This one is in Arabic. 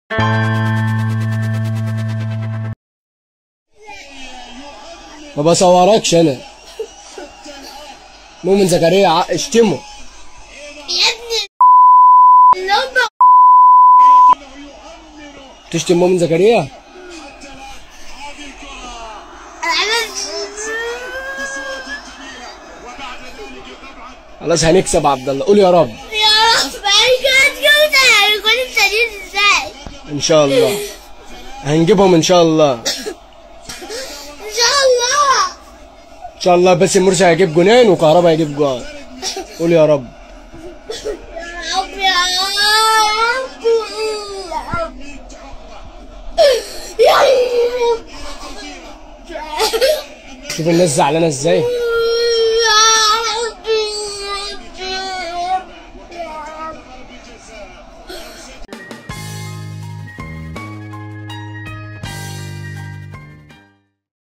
ما بصوركش انا. مؤمن زكريا اشتمه يا ابني. تشتم مؤمن زكريا؟ خلاص هنكسب عبد الله. قول يا رب. يا رب. هيكون التانيين ازاي؟ ان شاء الله هنجيبهم ان شاء الله. ان شاء الله. ان شاء الله. بس مرسي هيجيب جونين وكهربا هيجيب جون. قول يا رب. يا رب يا رب يا رب. شوف الناس زعلانه ازاي.